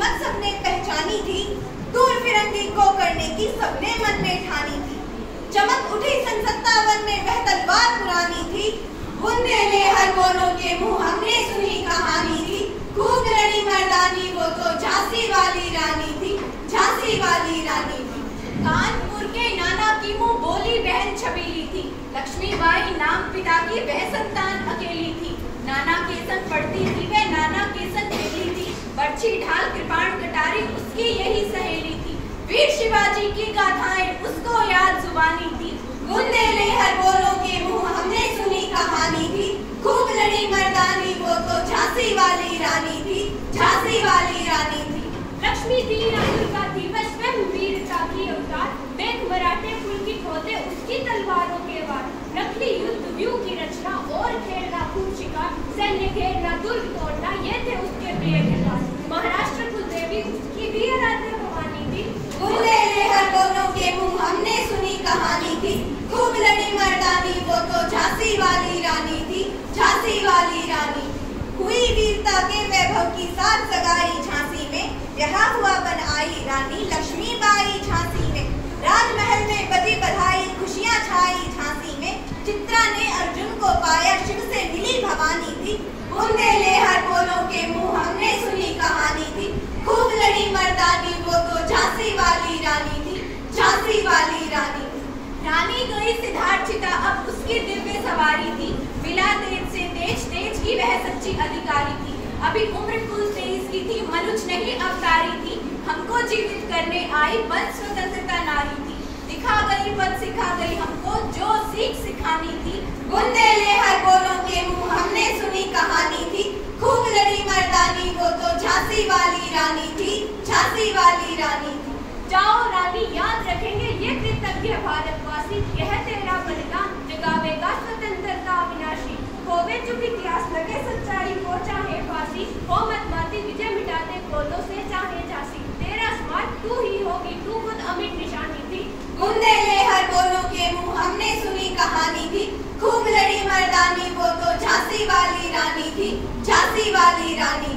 कीमत सबने पहचानी थी, दूर फिरंगी को करने की सबने मन में ठानी थी। चमक उठी सन 57 में वह तलवार पुरानी थी, बुंदेले हर बोलों के मुंह हमने सुनी कहानी थी। खूब लड़ी मर्दानी वो तो झांसी वाली रानी थी, झांसी वाली रानी थी। कानपुर के नाना की मुंह बोली बहन छबीली थी, लक्ष्मीबाई नाम पिता की वह संतान अकेली थी। नाना के संग पढ़ती थी वह, नाना के संग खेली थी, बर्छी ढाल कृपाण कटारी उसकी यही सहेली थी। वीर शिवाजी की गाथाएं उसको याद जुबानी थी, बुंदेले हर बोलों के मुंह हमने सुनी कहानी थी। खूब लड़ी मर्दानी वो तो झांसी वाली रानी थी, झांसी वाली रानी थी। लक्ष्मी थी या दुर्गा थी वह स्वयं वीरता की अवतार, मेघ मराठे पुलकित होते उसकी तलवारों के वार। नकली युद्ध व्यूह की रचना और खेलना खूब शिकार, सैन्य घेरना दुर्ग तोड़ना ये थे उसके प्रिय किरदार। महाराष्ट्र कुलदेवी उसकी भी आराध्य भवानी थी, बुंदेले हर बोलों के मुंह हमने सुनी कहानी थी। खूब लड़ी मर्दानी वो तो झांसी वाली रानी थी, झांसी वाली रानी। हुई वीरता के वैभव की साथ सगाई झांसी में, यहाँ हुआ बन आई रानी लक्ष्मीबाई झांसी में। राजमहल में बजी बधाई खुशियां छाई झांसी में, चित्रा ने अर्जुन को पाया शिव से मिली भवानी थी। बुंदेले हर बोलों के मुंह हमने सुनी कहानी थी। खूब लड़ी मर्दानी वो तो झांसी वाली रानी थी, झांसी वाली रानी। रानी गई सिद्धार्थिता अब उसकी दिव्य सवारी थी, मिला तेज से तेज, तेज की वह सच्ची अधिकारी थी। अभी उम्र कुल 23 की थी, मनुज नहीं अवतारी थी, हमको जीवित करने आई बल स्वतंत्रता नारी थी। दिखा गई पद सिखा गई हमको जो सीख सिखानी थी, बुंदेले हर बोलों के मुंह हमने सुनी कहानी थी। खूब लड़ी मर्दानी वो तो झांसी वाली रानी थी, झांसी वाली रानी थी। जाओ रानी याद रखेंगे ये कृतज्ञ भारतवासी, यह तेरा बलिदान जगावेगा स्वतंत्रता अविनाशी। होवे चुप इतिहास लगे सच्चाई को चाहे फांसी, हो मत माती विजय मिटा दे क्रोधों से चाहे झांसी। तेरा स्मारक तू ही होगी, तू खुद अमिट निशानी थी। बुंदेले हर बोलों के मुंह हमने सुनी कहानी थी। खूब लड़ी मर्दानी वो तो झांसी वाली रानी थी, झांसी वाली रानी।